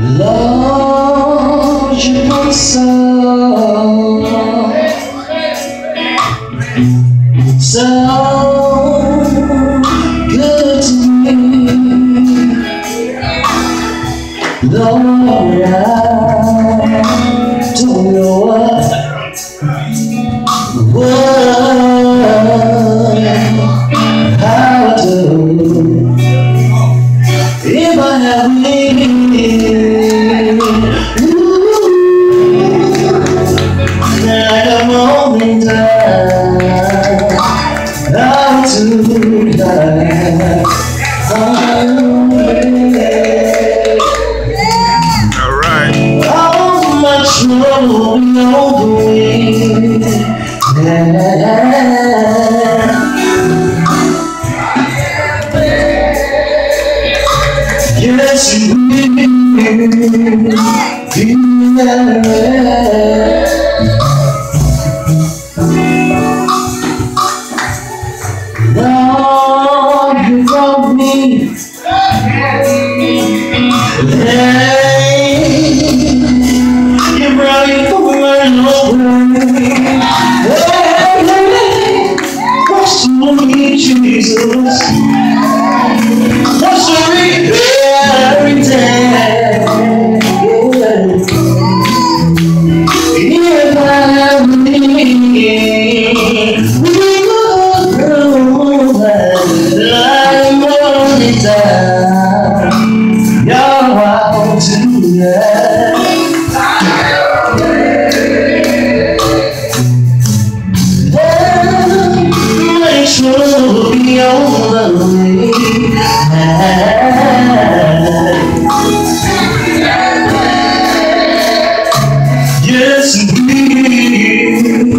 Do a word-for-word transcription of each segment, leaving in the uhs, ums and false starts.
Lord, you've been so, so good to me. Lord, I don't know what, what how to do if I have wings. I am only time how to die. All right. How much more you're doing? Yes, you Lord, you brought me. Hey, you brought me from where no way. Hey, what's the me, Jesus? What's the every day? If I have need, we will prove that I'm only time. You're welcome to that. Make sure we'll be on the way. Yes, indeed.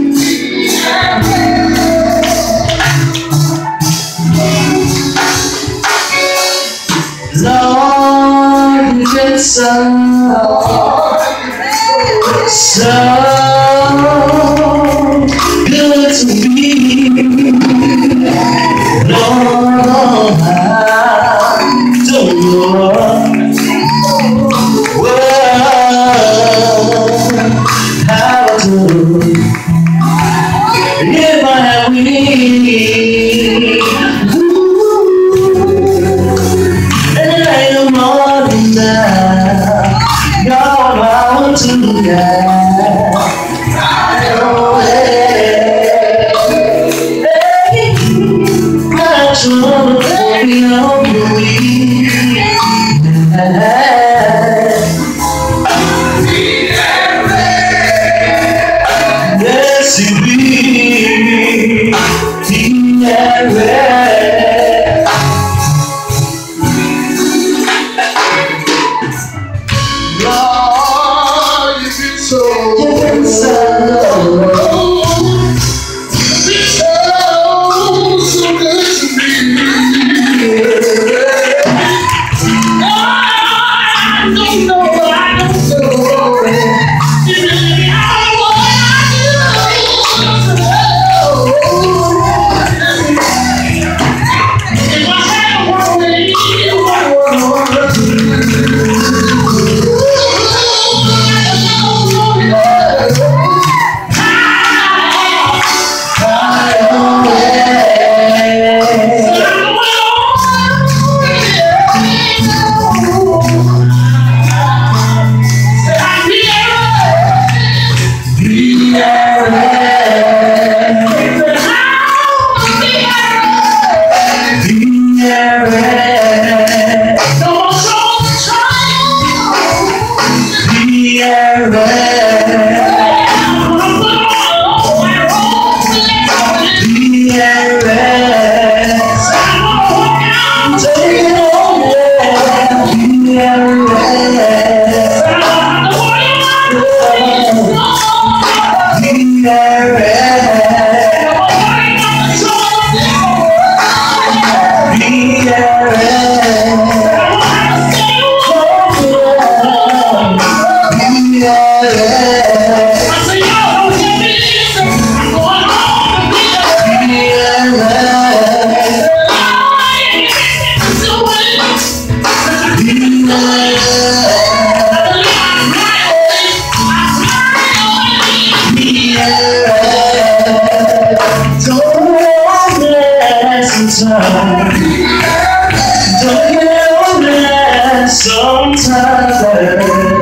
Lord, you've been so, so good to me. Lord, I don't know how to if I have need. And I am on now. You're bound to die. Oh, hey, hey, my trouble baby on the week. Yes, you be, Lord, you've been so, you've been so, so, so good to me. inside. Don't get over that sometimes.